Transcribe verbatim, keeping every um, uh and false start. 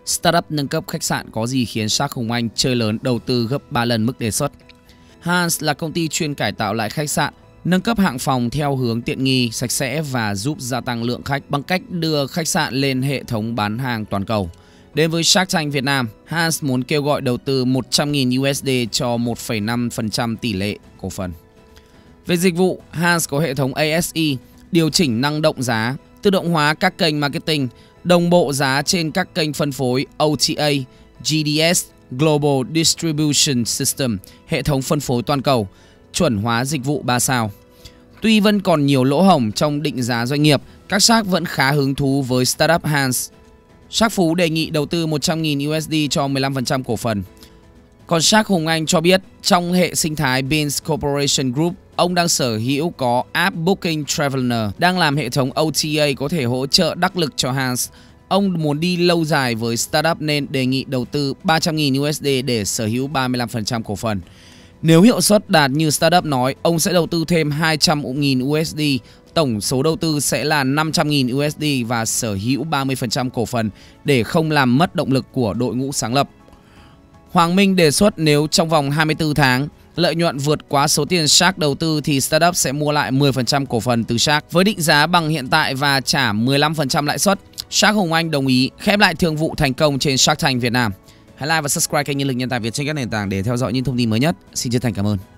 Startup nâng cấp khách sạn có gì khiến Shark Hùng Anh chơi lớn đầu tư gấp ba lần mức đề xuất? Hans là công ty chuyên cải tạo lại khách sạn, nâng cấp hạng phòng theo hướng tiện nghi, sạch sẽ và giúp gia tăng lượng khách bằng cách đưa khách sạn lên hệ thống bán hàng toàn cầu. Đến với Shark Tank Việt Nam, Hans muốn kêu gọi đầu tư một trăm nghìn đô la cho một phẩy năm phần trăm tỷ lệ cổ phần. Về dịch vụ, Hans có hệ thống a ét e, điều chỉnh năng động giá, tự động hóa các kênh marketing, đồng bộ giá trên các kênh phân phối o tê a, giê đê ét, Global Distribution System, hệ thống phân phối toàn cầu, chuẩn hóa dịch vụ ba sao. Tuy vẫn còn nhiều lỗ hổng trong định giá doanh nghiệp, các Shark vẫn khá hứng thú với startup Hans. Shark Phú đề nghị đầu tư một trăm nghìn đô la cho mười lăm phần trăm cổ phần. Còn Shark Hùng Anh cho biết trong hệ sinh thái Beans Corporation Group, ông đang sở hữu có app Booking Traveler, đang làm hệ thống o tê a có thể hỗ trợ đắc lực cho Hans. Ông muốn đi lâu dài với startup nên đề nghị đầu tư ba trăm nghìn đô la để sở hữu ba mươi lăm phần trăm cổ phần. Nếu hiệu suất đạt như startup nói, ông sẽ đầu tư thêm hai trăm nghìn đô la, tổng số đầu tư sẽ là năm trăm nghìn đô la và sở hữu ba mươi phần trăm cổ phần để không làm mất động lực của đội ngũ sáng lập. Hoàng Minh đề xuất nếu trong vòng hai mươi tư tháng, lợi nhuận vượt quá số tiền Shark đầu tư thì startup sẽ mua lại mười phần trăm cổ phần từ Shark với định giá bằng hiện tại và trả mười lăm phần trăm lãi suất. Shark Hùng Anh đồng ý khép lại thương vụ thành công trên Shark Tank Việt Nam. Hãy like và subscribe kênh Nhân lực Nhân tài Việt trên các nền tảng để theo dõi những thông tin mới nhất. Xin chân thành cảm ơn.